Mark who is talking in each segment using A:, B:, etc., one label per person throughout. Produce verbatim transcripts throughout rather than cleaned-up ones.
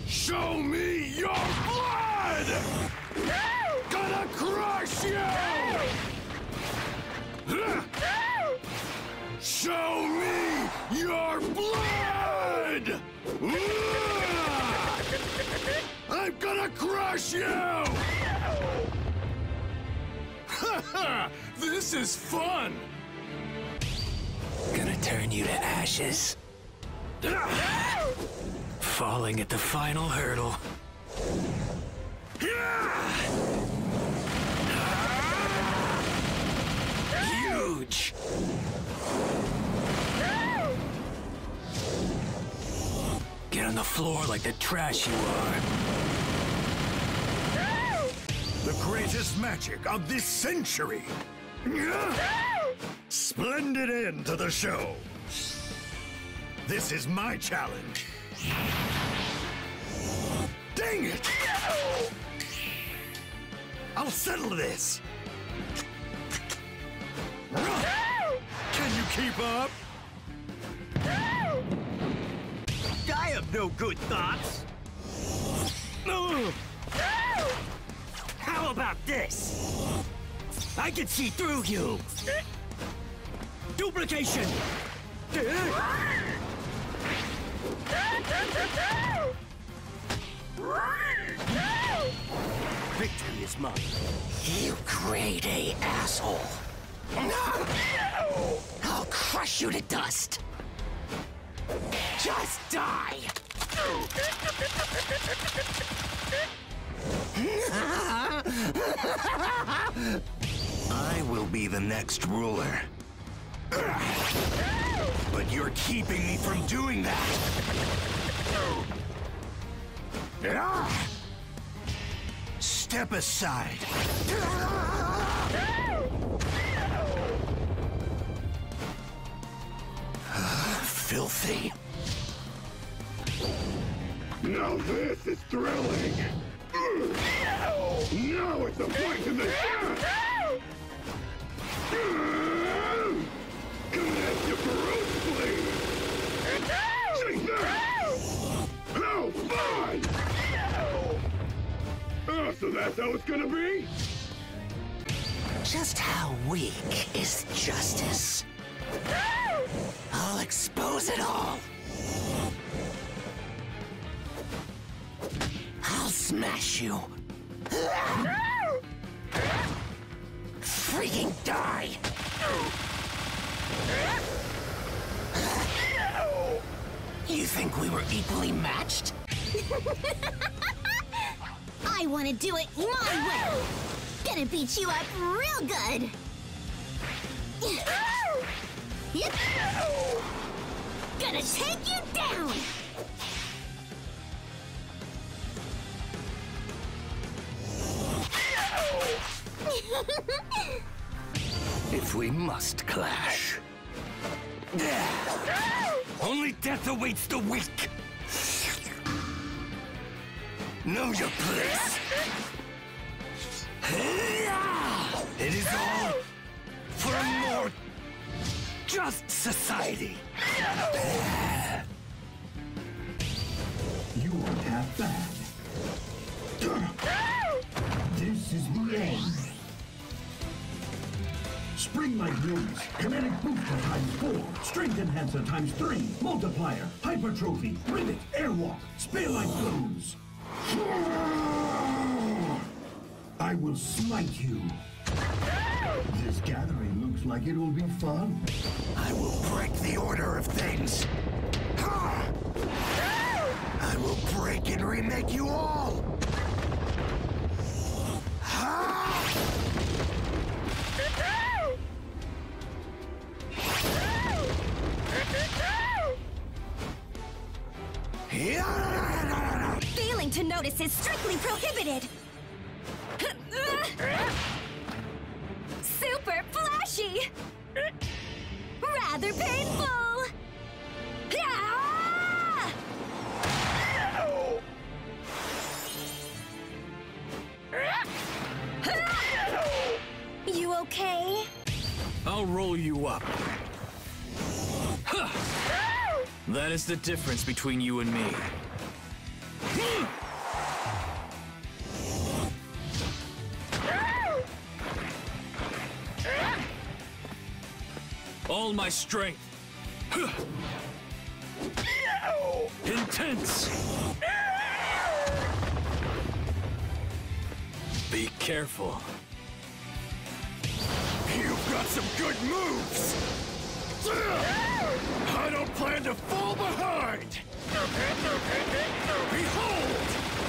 A: Show me your blood! Gonna crush you! Show me your blood! I'm gonna crush you! Haha! This is fun!
B: Gonna turn you to ashes. Falling at the final hurdle. Huge! Get on the floor like the trash you are.
A: The greatest magic of this century! Splendid end to the show! This is my challenge! Dang it! I'll settle this! Can you keep up?
C: I have no good thoughts! How about this? I can see through you! Duplication! Victory is mine.
B: You grade A asshole. I'll crush you to dust. Just die!
A: I will be the next ruler. But you're keeping me from doing that! Step aside! Filthy!
D: Now this is thrilling! Now it's a fight in the chest! Come at you ferociously! Take that! How fun! Oh, so that's how it's gonna be?
B: Just how weak is justice? I'll expose it all. I'll smash you. Freaking die! You think we were equally matched?
E: I want to do it my way! Gonna beat you up real good! Yep. Gonna take you down!
A: If we must clash. Only death awaits the weak! Know your place! It is all for a more just society!
D: You are half bad. This is the end. Spring Light Blooms, Kinetic Booster times four, Strength Enhancer times three, Multiplier, Hypertrophy, Rivet, Airwalk, Spear Light Blooms. I will smite you. This gathering looks like it will be fun.
A: I will break the order of things. I will break and remake you all.
E: Failing to notice is strictly prohibited! Super flashy! Rather painful! You okay?
B: I'll roll you up. Huh. That is the difference between you and me.
C: All my strength. Intense. Be careful.
A: You've got some good moves! I don't plan to fall behind! Behold!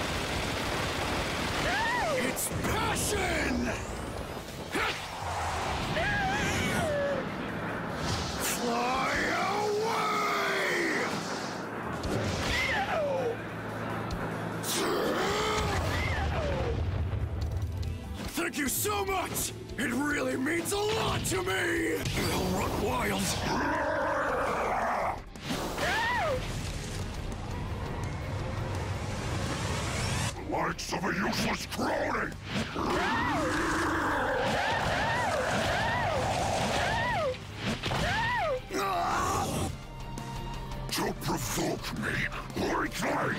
A: It's passion! Fly away! Thank you so much! It really means a lot to me! I'll run wild! The likes of a useless crony! To provoke me, like like...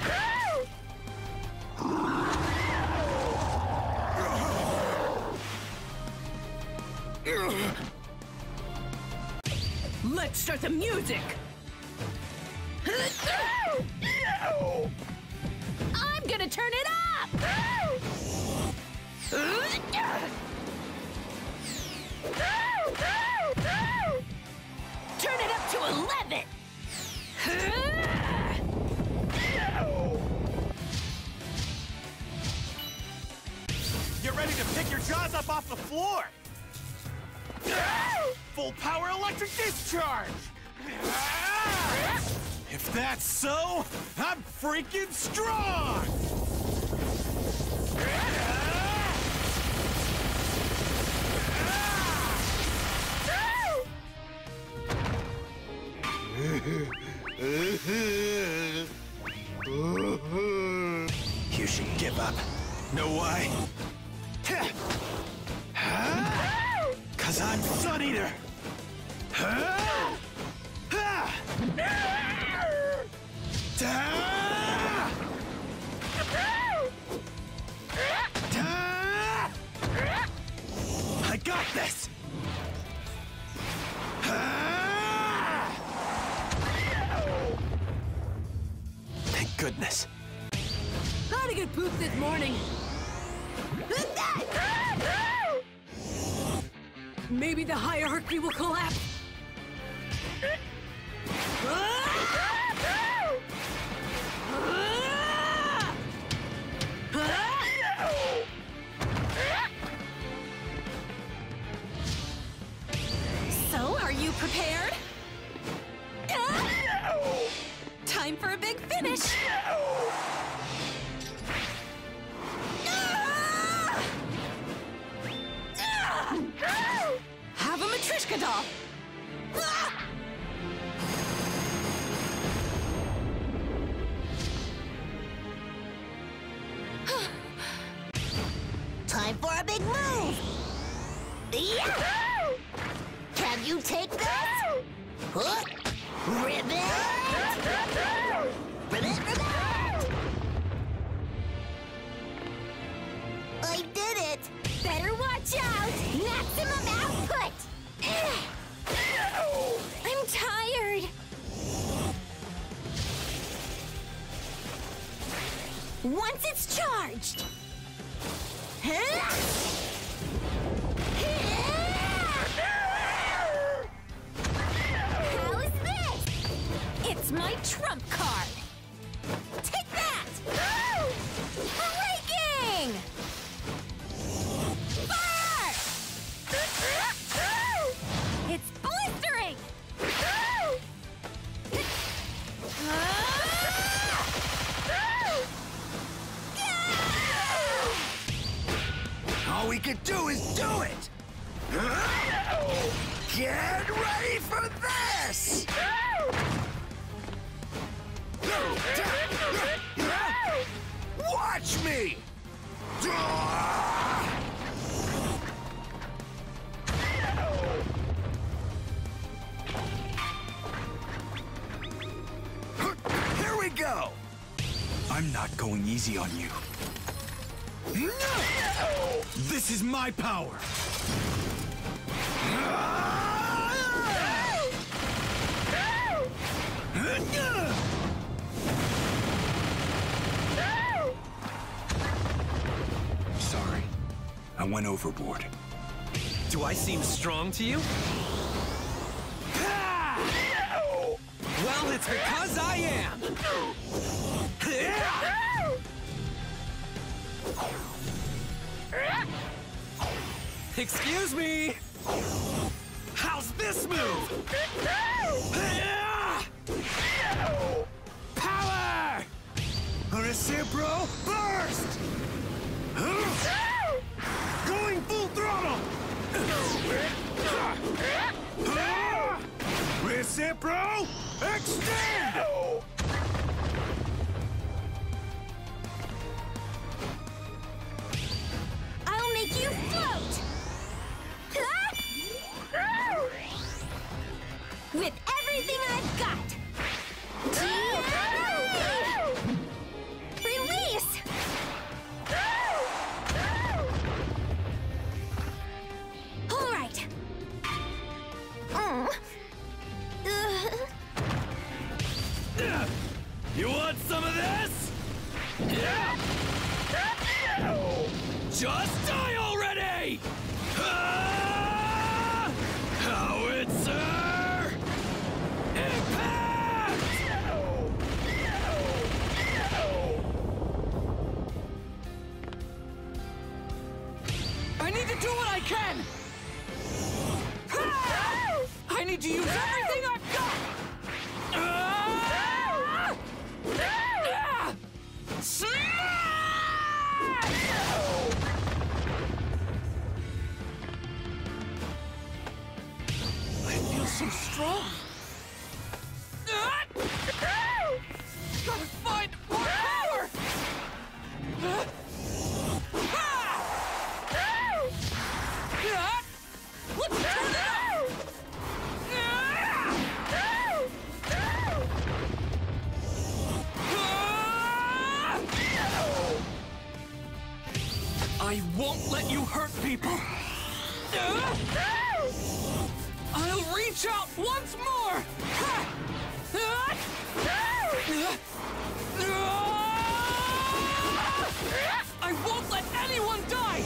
F: Let's start the music! I'm gonna turn it up! Turn it up to eleven!
C: Get ready to pick your jaws up off the floor! Full power electric discharge! If that's so, I'm freaking strong!
B: You should give up.
C: Know why? Cause I'm Sun Eater! I got this! Thank goodness.
F: Gotta get pooped this morning. Maybe the hierarchy will collapse.
E: So, are you prepared? Time for a big finish!
F: Have a Matryoshka doll.
E: Time for a big move! Yeah! Can you take this? Huh? Ribbit! Ribbit, ribbit! I did it! Better watch out! Maximum output! I'm tired! Once it's charged! How's this? It's my trump card! Take that! Breaking! Fire! It's blistering!
B: All we could do is do it! Get ready for this! Watch me! Here we go!
A: I'm not going easy on you. This is my power! Sorry, I went overboard.
C: Do I seem strong to you? Well, it's because I am! Excuse me! How's this move? Power!
A: Recipro burst! Going full throttle! Recipro extend!
E: I'll make you float! With everything I've got! Release! All right. Mm. Uh.
C: You want some of this? Yeah! Just die already! Ah! Howitzer! Impact! I need to do what I can! Ah! I need to use everything I've got! Ah! Ah! Smash! I feel so strong. Ah! Gotta find more power! Ah! Ah! Ah! Let's turn it up! Ah! I won't let you hurt people! I'll reach out once more! I won't let anyone die!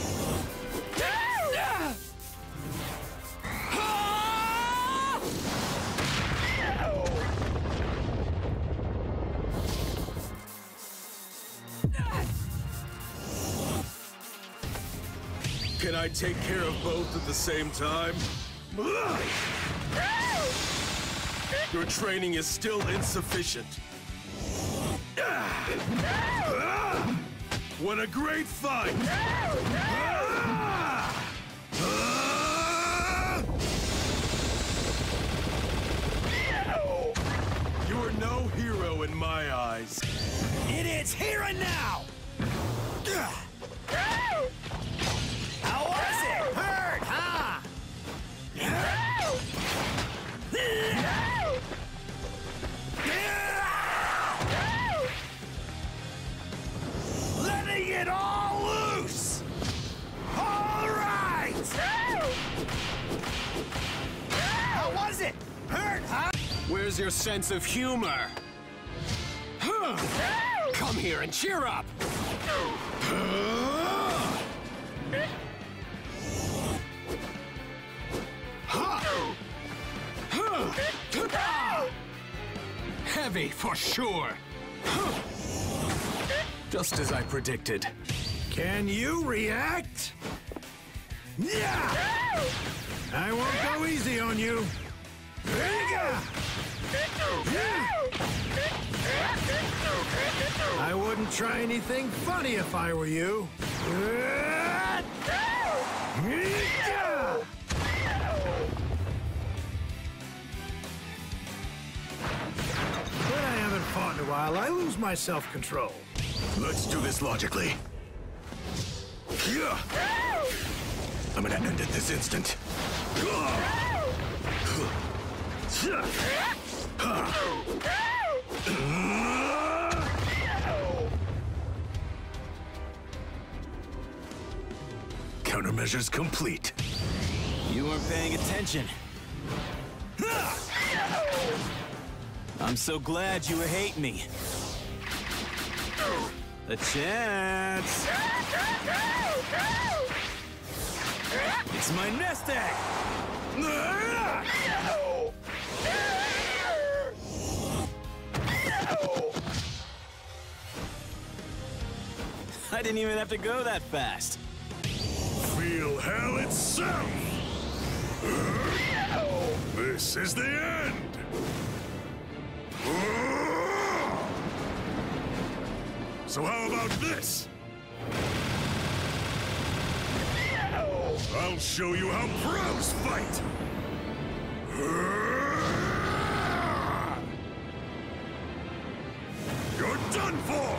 A: Can I take care of both at the same time? Your training is still insufficient. What a great fight! You are no hero in my eyes.
C: It is here and now! How was it? Hurt, huh? Letting it all loose! All right! How was it? Hurt, huh?
A: Where's your sense of humor?
C: Come here and cheer up!
A: Heavy for sure. Just as I predicted.
C: Can you react? Yeah! I won't go easy on you. There you go! I wouldn't try anything funny if I were you. When I haven't fought in a while, I lose my self-control.
A: Let's do this logically. I'm gonna end it this instant. Countermeasures complete.
G: You weren't paying attention. I'm so glad you were hating me. A chance. It's my nest egg. I didn't even have to go that fast.
A: Feel hell itself! This is the end! So how about this? I'll show you how pros fight! You're done for!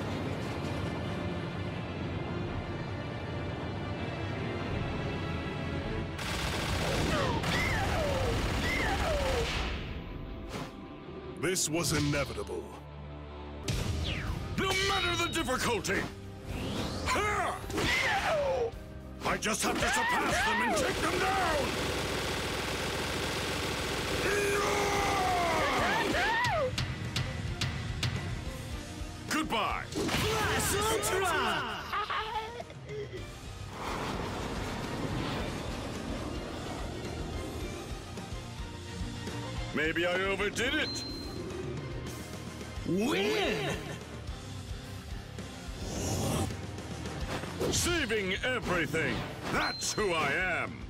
A: This was inevitable. No matter the difficulty! Ha! I just have to surpass them and take them down! Goodbye!
C: Blast Ultra!
A: Maybe I overdid it.
C: Win!
A: Saving everything. That's who I am.